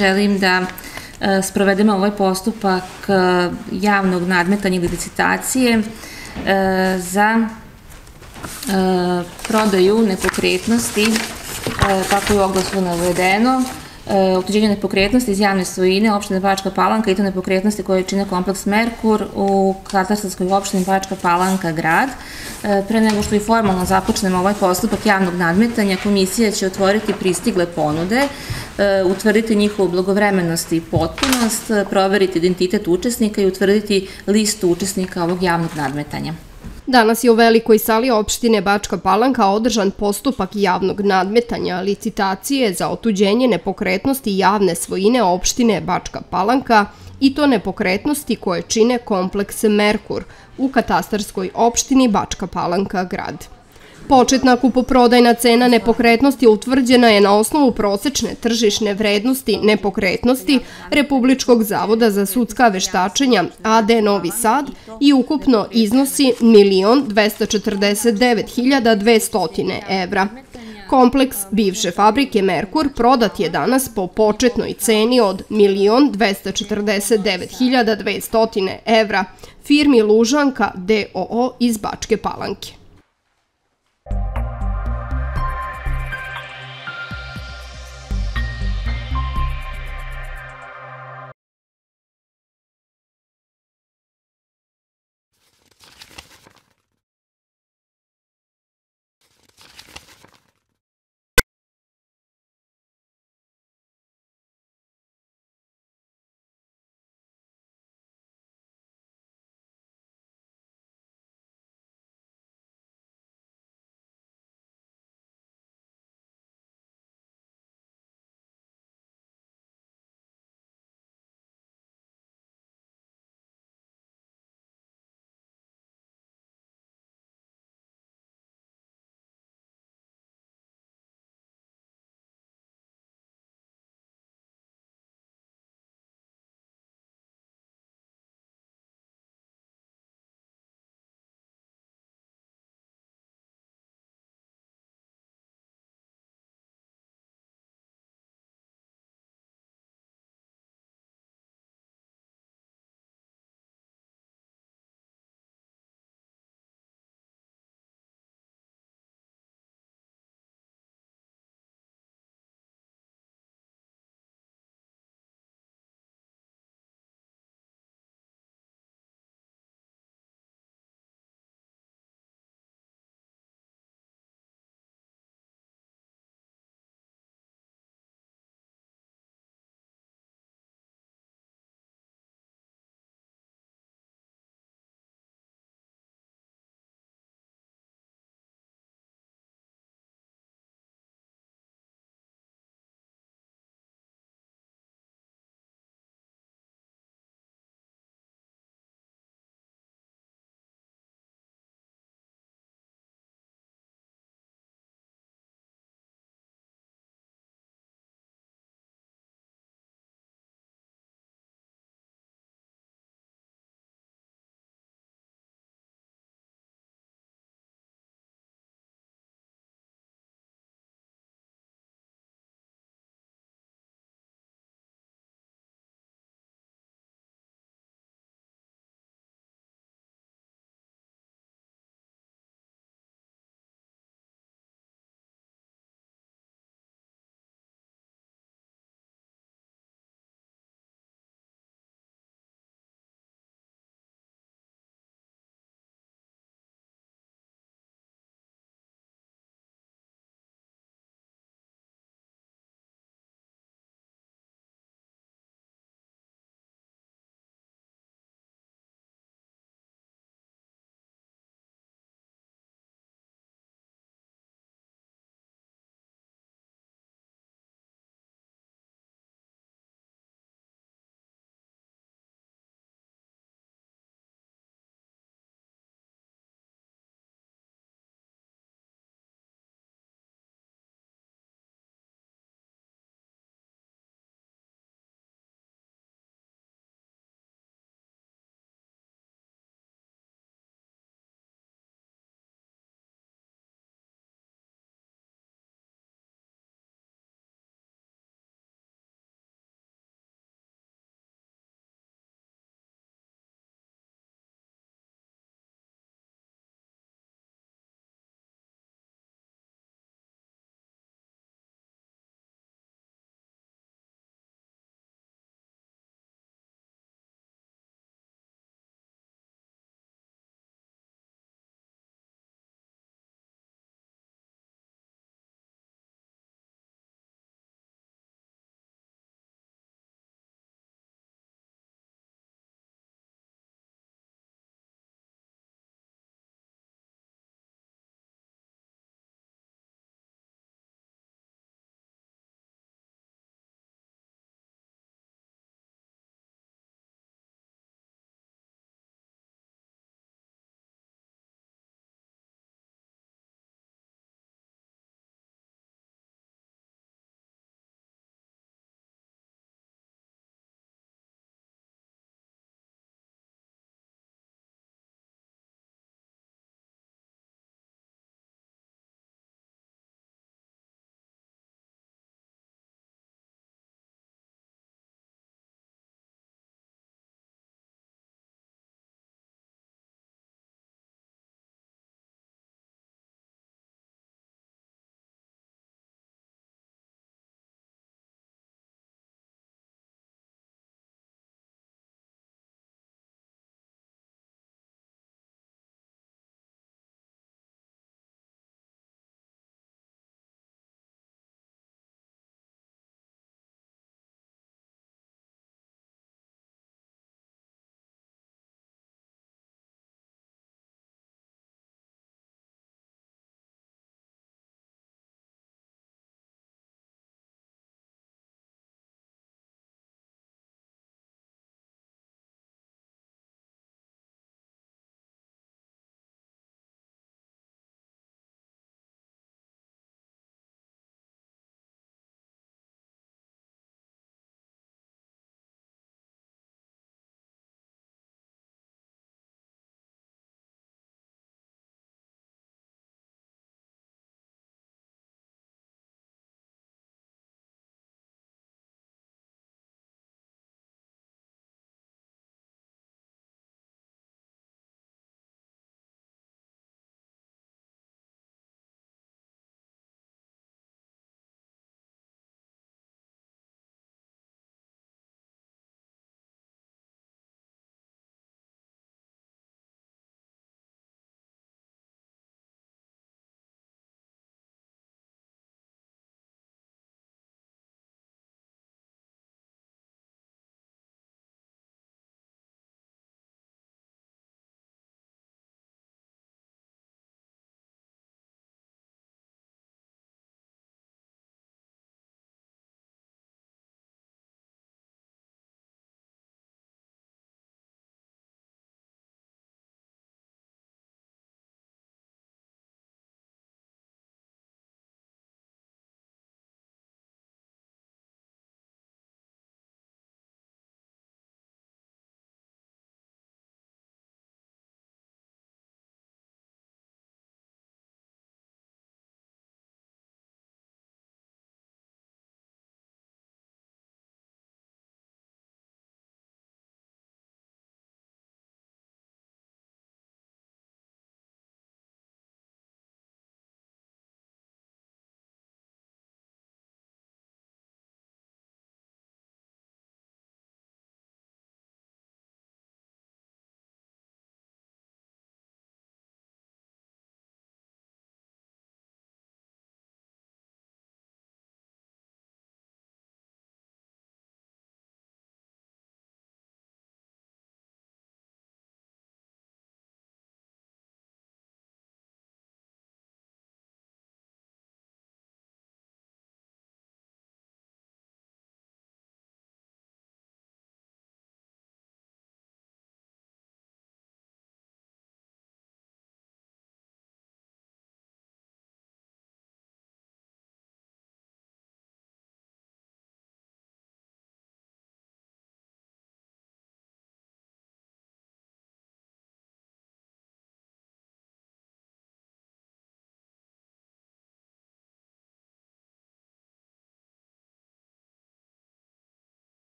želim da sprovedemo ovaj postupak javnog nadmetanja ili licitacije za prodaju nepokretnosti, kako je u oglasu navedeno, otuđenje nepokretnosti iz javne svojine opštine Bačka Palanka i to nepokretnosti koje čine kompleks Merkur u katastarskoj opštini Bačka Palanka grad. Pre nego što i formalno započnemo ovaj postupak javnog nadmetanja, komisija će otvoriti pristigle ponude, utvrditi njihovu blagovremenost i potpunost, proveriti identitet učesnika i utvrditi listu učesnika ovog javnog nadmetanja. Danas je u velikoj sali opštine Bačka Palanka održan postupak javnog nadmetanja licitacije za otuđenje nepokretnosti javne svojine opštine Bačka Palanka i to nepokretnosti koje čine kompleks Merkur u katastarskoj opštini Bačka Palanka grad. Početna kupoprodajna cena nepokretnosti utvrđena je na osnovu prosečne tržišne vrednosti nepokretnosti Republičkog zavoda za sudska veštačenja AD Novi Sad i ukupno iznosi 1.249.200 evra. Kompleks bivše fabrike Merkur prodat je danas po početnoj ceni od 1.249.200 evra firmi Lužanka d.o.o. iz Bačke Palanke.